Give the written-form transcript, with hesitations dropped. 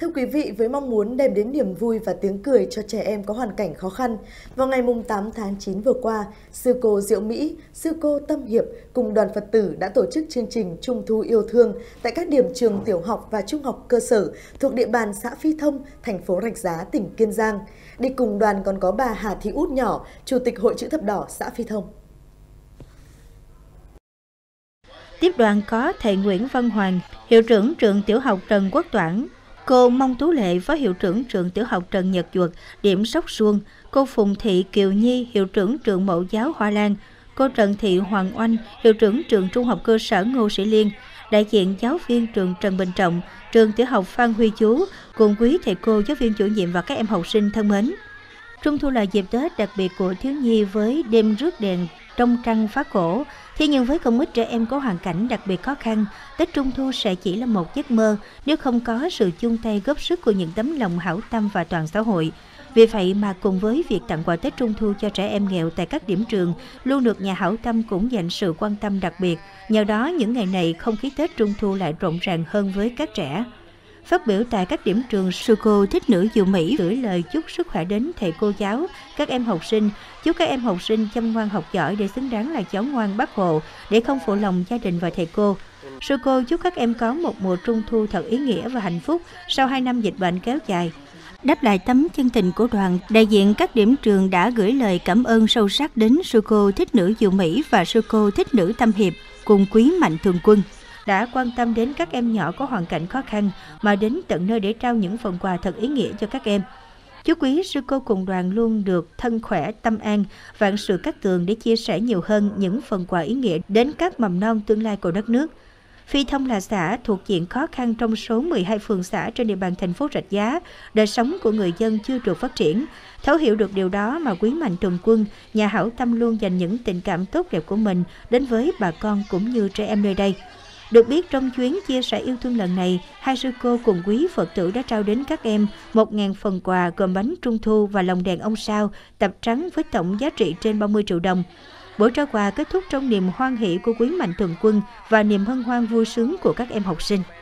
Thưa quý vị, với mong muốn đem đến niềm vui và tiếng cười cho trẻ em có hoàn cảnh khó khăn, vào ngày 8 tháng 9 vừa qua, sư cô Diệu Mỹ, sư cô Tâm Hiệp cùng đoàn Phật tử đã tổ chức chương trình Trung thu yêu thương tại các điểm trường tiểu học và trung học cơ sở thuộc địa bàn xã Phi Thông, thành phố Rạch Giá, tỉnh Kiên Giang. Đi cùng đoàn còn có bà Hà Thị Út Nhỏ, Chủ tịch Hội Chữ Thập Đỏ xã Phi Thông. Tiếp đoàn có thầy Nguyễn Văn Hoàng, hiệu trưởng trường tiểu học Trần Quốc Toản, cô Mông Tú Lệ, phó hiệu trưởng trường tiểu học Trần Nhật Duật, điểm Sóc Xuân, cô Phùng Thị Kiều Nhi, hiệu trưởng trường mẫu giáo Hoa Lan, cô Trần Thị Hoàng Oanh, hiệu trưởng trường trung học cơ sở Ngô Sĩ Liên, đại diện giáo viên trường Trần Bình Trọng, trường tiểu học Phan Huy Chú, cùng quý thầy cô, giáo viên chủ nhiệm và các em học sinh thân mến. Trung thu là dịp Tết đặc biệt của thiếu nhi với đêm rước đèn trong trăng phá cổ. Thế nhưng với không ít trẻ em có hoàn cảnh đặc biệt khó khăn, Tết Trung thu sẽ chỉ là một giấc mơ nếu không có sự chung tay góp sức của những tấm lòng hảo tâm và toàn xã hội. Vì vậy mà cùng với việc tặng quà Tết Trung thu cho trẻ em nghèo tại các điểm trường, luôn được nhà hảo tâm cũng dành sự quan tâm đặc biệt. Nhờ đó, những ngày này không khí Tết Trung thu lại rộn ràng hơn với các trẻ. Phát biểu tại các điểm trường, sư cô Thích Nữ Diệu Mỹ gửi lời chúc sức khỏe đến thầy cô giáo, các em học sinh, chúc các em học sinh chăm ngoan học giỏi để xứng đáng là cháu ngoan Bác Hồ, để không phụ lòng gia đình và thầy cô. Sư cô chúc các em có một mùa Trung thu thật ý nghĩa và hạnh phúc sau 2 năm dịch bệnh kéo dài. Đáp lại tấm chân tình của đoàn, đại diện các điểm trường đã gửi lời cảm ơn sâu sắc đến sư cô Thích Nữ Diệu Mỹ và sư cô Thích Nữ Tâm Hiệp cùng quý Mạnh Thường Quân, đã quan tâm đến các em nhỏ có hoàn cảnh khó khăn mà đến tận nơi để trao những phần quà thật ý nghĩa cho các em. Chúc quý sư cô cùng đoàn luôn được thân khỏe, tâm an, vạn sự cát tường để chia sẻ nhiều hơn những phần quà ý nghĩa đến các mầm non tương lai của đất nước. Phi Thông là xã thuộc diện khó khăn trong số 12 phường xã trên địa bàn thành phố Rạch Giá, đời sống của người dân chưa được phát triển. Thấu hiểu được điều đó mà quý Mạnh Thường Quân, nhà hảo tâm luôn dành những tình cảm tốt đẹp của mình đến với bà con cũng như trẻ em nơi đây. Được biết, trong chuyến chia sẻ yêu thương lần này, hai sư cô cùng quý Phật tử đã trao đến các em 1.000 phần quà gồm bánh trung thu và lồng đèn ông sao, tập trắng với tổng giá trị trên 30 triệu đồng. Buổi trao quà kết thúc trong niềm hoan hỷ của quý Mạnh Thường Quân và niềm hân hoan vui sướng của các em học sinh.